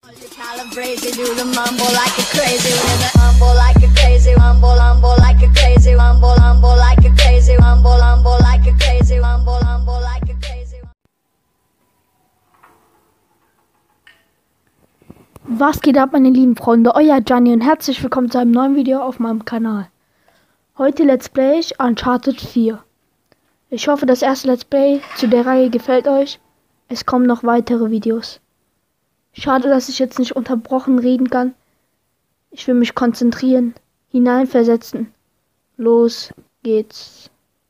Calabrese, do the mumble like a crazy woman. Mumble like a crazy, mumble, mumble like a crazy, mumble, mumble like a crazy, mumble, mumble like a crazy, mumble, mumble like a crazy. Was geht ab, meine lieben Freunde? Euer Gianni und herzlich willkommen zu einem neuen Video auf meinem Kanal. Heute Let's Play ich Uncharted 4. Ich hoffe, das erste Let's Play zu der Reihe gefällt euch. Es kommen noch weitere Videos. Schade, dass ich jetzt nicht unterbrochen reden kann. Ich will mich konzentrieren, hineinversetzen. Los geht's.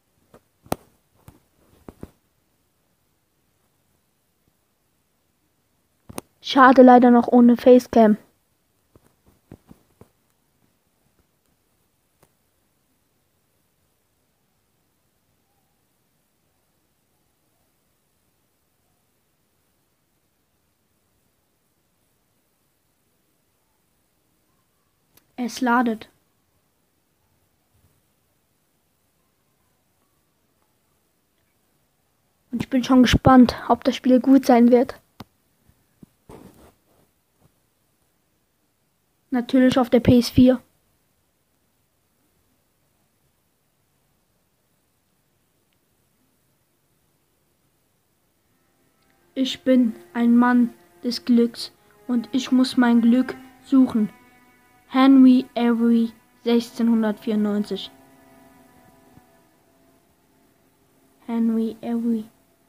Schade, leider noch ohne Facecam. Es ladet. Und ich bin schon gespannt, ob das Spiel gut sein wird. Natürlich auf der PS4. Ich bin ein Mann des Glücks und ich muss mein Glück suchen. Henry Avery 1694. Henry Avery.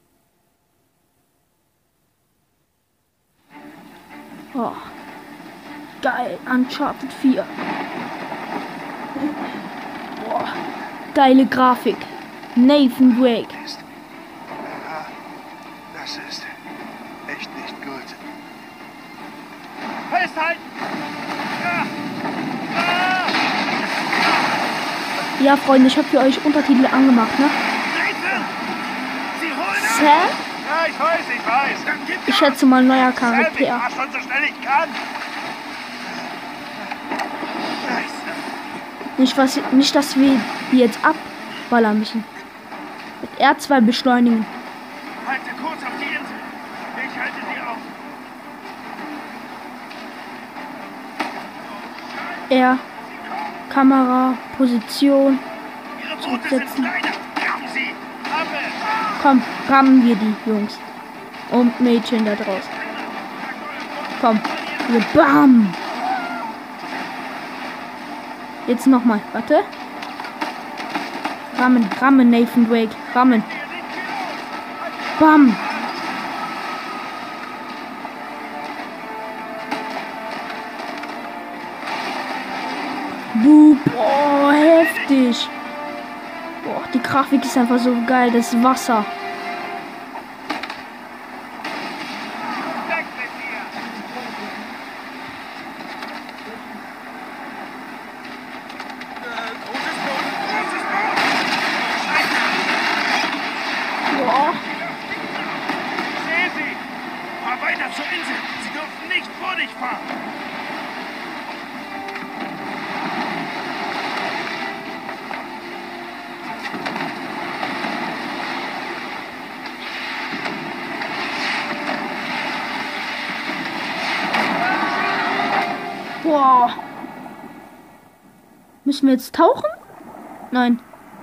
Oh. Geil, Uncharted 4. Boah. Geile Grafik. Nathan Drake. Das ist echt nicht gut. Festhalten! Ja, Freunde, ich habe für euch Untertitel angemacht, ne? Sie holen Sam? Ja, ich weiß. Dann gib Ich schätze mal neuer Charakter. Ich mach schon so schnell ich kann. Nicht, dass wir die jetzt abballern müssen. Mit R2 beschleunigen. Halte kurz auf die Insel. Ich halte sie auf. R. Kamera, Position. Ihre Boote sind Zurücksetzen. kleiner. Rammen sie. Ramme. Komm, rammen wir die Jungs. Und Mädchen da draußen. Komm. Wir bam. Jetzt nochmal. Warte. Rammen, Nathan Drake. Rammen. Bam. Boah, heftig. Boah, die Grafik ist einfach so geil. Das Wasser. Weg mit dir. Großes Boot. Boah. Ich sehe sie. Fahr weiter zur Insel. Sie dürfen nicht vor dich fahren. Boah. Müssen wir jetzt tauchen? Nein.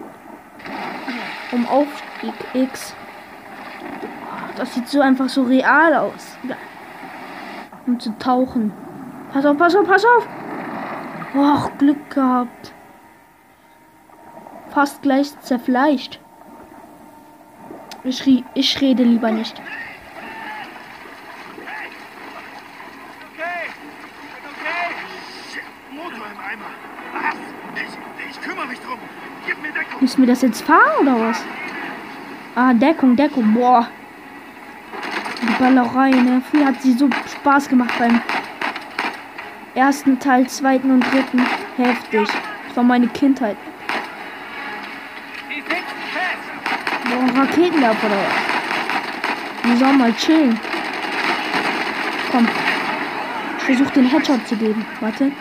Aufstieg X. Das sieht so einfach so real aus. Um zu tauchen. Pass auf, pass auf, pass auf. Boah, Glück gehabt. Fast gleich zerfleischt. Ich rede lieber nicht. Okay. Shit, Motor im Eimer. Was? Ich kümmere mich drum. Gib mir Deckung. Müssen wir das jetzt fahren oder was? Ah, Deckung. Boah. Die Ballerei, ne? Früher hat sie so Spaß gemacht beim ersten Teil, zweiten und dritten. Heftig. Das war meine Kindheit. Die sitzen fest. Boah, Raketenwerfer oder was? Wir sollen mal chillen. Komm. Ich versuche den Headshot zu geben. Warte.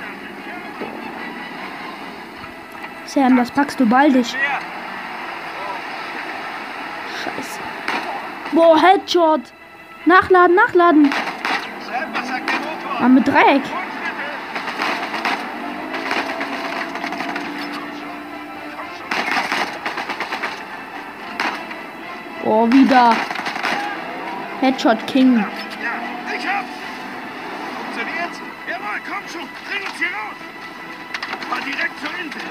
Sam, das packst du baldig. Scheiße. Boah, Headshot. Nachladen. Sam, was sagt der Motor? Ah, mit Dreieck. Oh, wieder. Headshot King. Ja, ich hab's! Funktioniert's? Jawohl, komm schon! Bring uns hier raus! Fahr direkt zur Insel!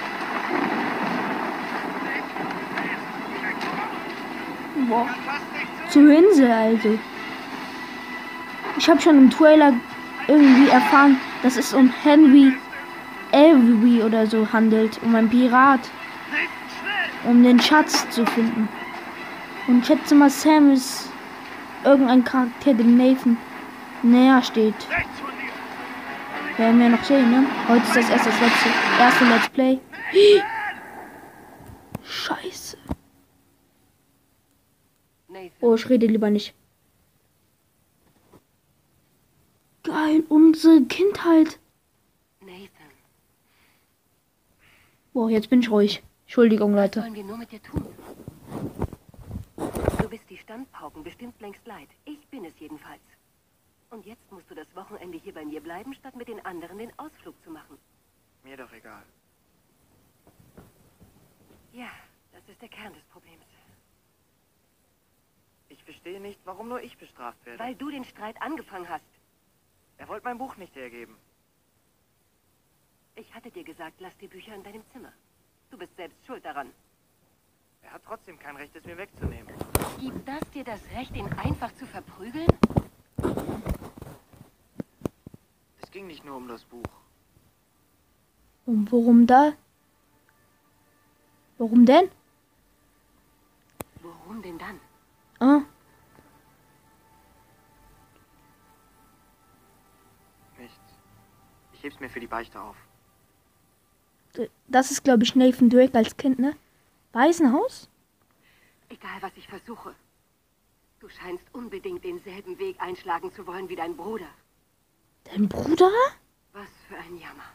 Boah. Fast nicht Zur Insel, also. Ich habe schon im Trailer irgendwie erfahren, dass es um Henry Avery oder so handelt. Um einen Pirat. Um den Schatz zu finden. Und ich schätze mal, Sam ist irgendein Charakter, dem Nathan näher steht. rechts von dir! Werden wir noch sehen, ne? Heute ist das erste Let's Play. Scheiße. Nathan, Oh, ich rede lieber nicht. Geil, unsere Kindheit. Nathan, Boah, jetzt bin ich ruhig. Entschuldigung, was Leute. sollen wir nur mit dir tun? Du bist die Standpauken bestimmt längst leid. Ich bin es jedenfalls. Und jetzt musst du das Wochenende hier bei mir bleiben, statt mit den anderen den Ausflug zu machen. Mir doch egal. Ja, das ist der Kern des Problems. Ich verstehe nicht, warum nur ich bestraft werde. Weil du den Streit angefangen hast. Er wollte mein Buch nicht hergeben. Ich hatte dir gesagt, lass die Bücher in deinem Zimmer. Du bist selbst schuld daran. Er hat trotzdem kein Recht, es mir wegzunehmen. Gibt das dir das Recht, ihn einfach zu verprügeln? Es ging nicht nur um das Buch. Und worum da? Warum denn? Worum denn dann? Ah, Nichts. Ich heb's mir für die Beichte auf. das ist, glaube ich, Nathan Drake als Kind, ne? Waisenhaus? Egal, was ich versuche. Du scheinst unbedingt denselben Weg einschlagen zu wollen wie dein Bruder. Dein Bruder? Was für ein Jammer.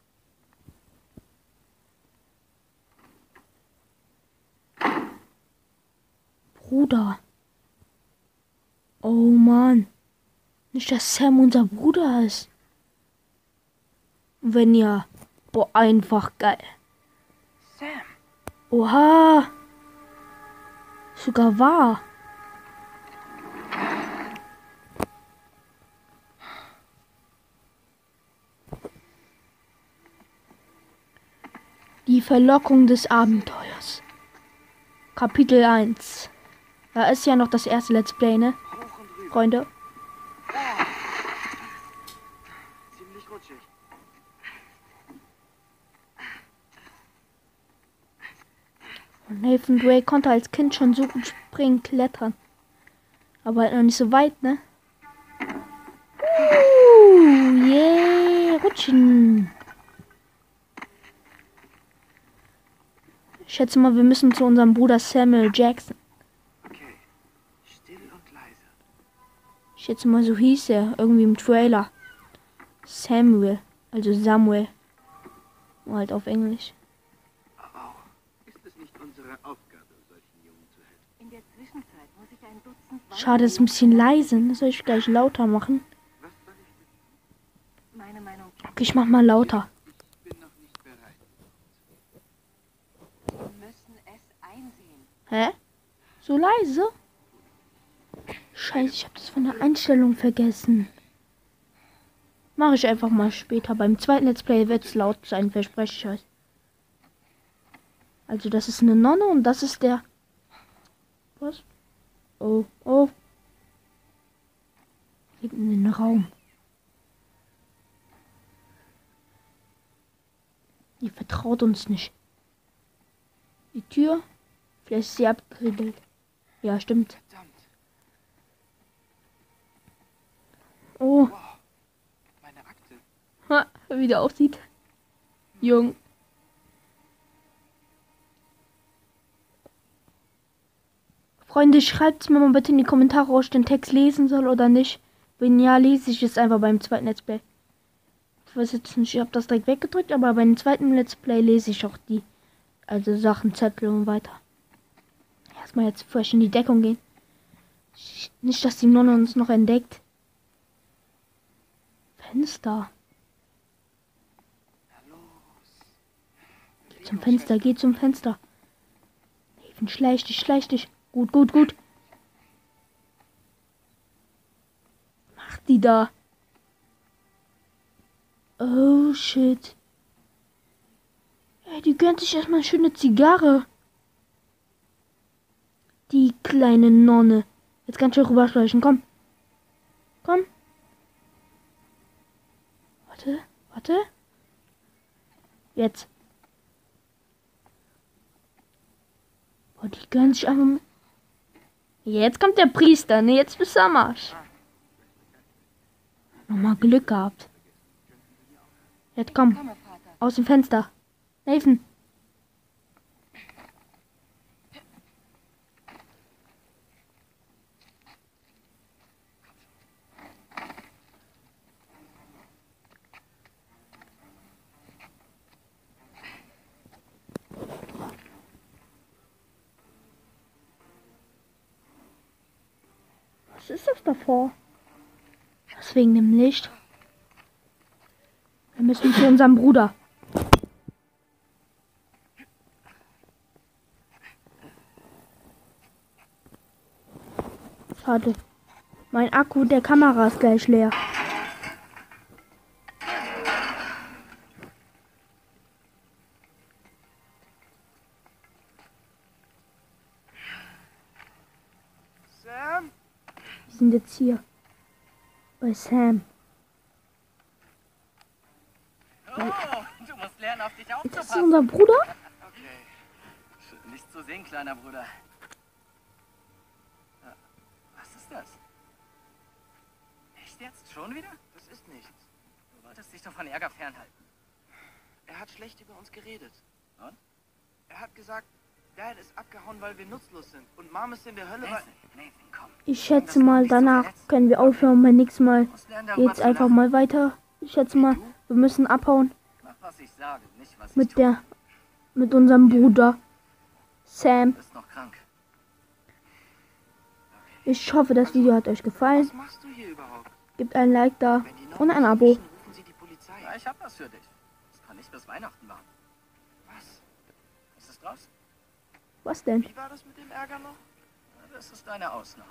Bruder. Oh Mann. Nicht, dass Sam unser Bruder ist. Wenn ja. Oh, einfach geil. Sam! Oha. Sogar wahr. Die Verlockung des Abenteuers. Kapitel 1. Da ist ja noch das erste Let's Play, ne? Hoch und rüber. Freunde. Ziemlich rutschig. Und Nathan Drake konnte als Kind schon so gut springen, klettern. Aber halt noch nicht so weit, ne? Yeah, rutschen. Ich schätze mal, wir müssen zu unserem Bruder Samuel Jackson. Okay. Still und leise. Ich schätze mal, so hieß er. Irgendwie im Trailer. Samuel. Also Samuel. Nur halt auf Englisch. Ist es nicht unsere Aufgabe, solchen Jungen zu helfen? In der Zwischenzeit muss ich ein Dutzend Schade, ist ein bisschen leise. Ne? Soll ich gleich lauter machen? Was soll ich mit? Meine Meinung, Okay, ich mach mal lauter. Ich bin noch nicht bereit. wir müssen es einsehen. Hä? So leise? Scheiße, ich habe das von der Einstellung vergessen. Mache ich einfach mal später. Beim zweiten Let's Play wird es laut sein, verspreche ich euch. Also das ist eine Nonne und das ist der... Was? Oh, oh. Liegt in den Raum. Die vertraut uns nicht. Die Tür? Vielleicht ist sie abgeriegelt. Ja, stimmt. Verdammt. Oh, Meine Akte. ha, wie der aussieht. Jung. Freunde, schreibt mir mal bitte in die Kommentare, ob ich den Text lesen soll oder nicht. Wenn ja, lese ich es einfach beim zweiten Let's Play. Ich weiß jetzt nicht, ich habe das direkt weggedrückt, aber beim zweiten Let's Play lese ich auch die, also Sachen, Zettel und weiter. Erstmal jetzt frisch in die Deckung gehen. Nicht, dass die Nonne uns noch entdeckt. Fenster. Geh zum Fenster, geh zum Fenster. Nathan, schleich dich, schleich dich. Gut, gut, gut. Mach die da. Oh, shit. Ey, die gönnt sich erstmal eine schöne Zigarre. Die kleine Nonne. Jetzt kannst du rüberschleichen, komm. Komm. Warte, warte. Jetzt. Boah, die gönnt sich einfach. Jetzt kommt der Priester, ne? Jetzt bist du am Arsch. Nochmal Glück gehabt. Jetzt komm. Aus dem Fenster. Nathan. Was ist das davor? Was wegen dem Licht? Wir müssen zu unserem Bruder. Schade. Mein Akku der Kamera ist gleich leer. Sam? Wir sind jetzt hier. Bei Sam. Oh, du musst lernen, auf dich Ist das aufzupassen. unser Bruder? Okay. Nicht zu sehen, kleiner Bruder. Was ist das? Echt jetzt? Schon wieder? Das ist nichts. Du wolltest dich doch von Ärger fernhalten. Er hat schlecht über uns geredet. Und? Er hat gesagt, Dad ist abgehauen, weil wir nutzlos sind. Und Mom ist in der Hölle, weil... Nathan, komm. Ich schätze mal, danach können wir aufhören. Beim nächsten Mal Du musst lernen, darüber geht's zu einfach lachen. mal weiter. Ich schätze mal, wir müssen abhauen Mach, was ich sage, nicht was ich mit tue. mit unserem Bruder Sam. Du bist noch krank. Ich hoffe, das Video hat euch gefallen. Was machst du hier überhaupt? Gebt ein Like da Wenn die und Normen ein Abo. rufen sie die Polizei. Ja, ich hab was für dich. Das kann nicht bis Weihnachten warten. Was? Ist es draußen? Was denn? Wie war das mit dem Ärger noch? Ja, das ist eine Ausnahme.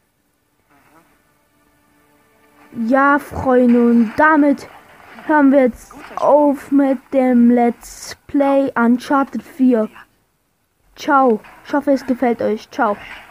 Ja, Freunde, und damit hören wir jetzt auf mit dem Let's Play Uncharted 4. Ciao. Ich hoffe, es gefällt euch. Ciao.